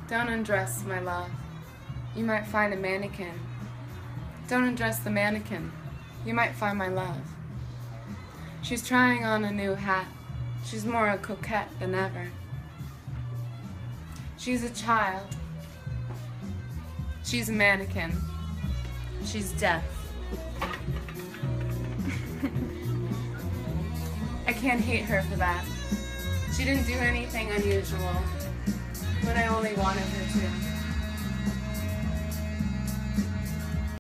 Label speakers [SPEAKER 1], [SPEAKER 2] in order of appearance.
[SPEAKER 1] Don't undress, my love. You might find a mannequin. Don't undress the mannequin. You might find my love. She's trying on a new hat. She's more a coquette than ever. She's a child. She's a mannequin. She's deaf. I can't hate her for that. She didn't do anything unusual when I only wanted her to.